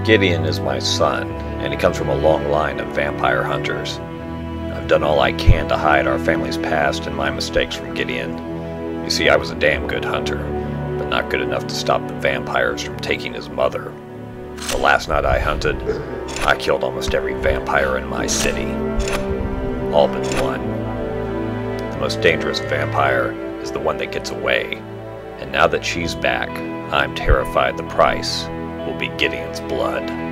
Gideon is my son, and he comes from a long line of vampire hunters. I've done all I can to hide our family's past and my mistakes from Gideon. You see, I was a damn good hunter, but not good enough to stop the vampires from taking his mother. The last night I hunted, I killed almost every vampire in my city. All but one. The most dangerous vampire is the one that gets away. And now that she's back, I'm terrified the price will be Gideon's blood.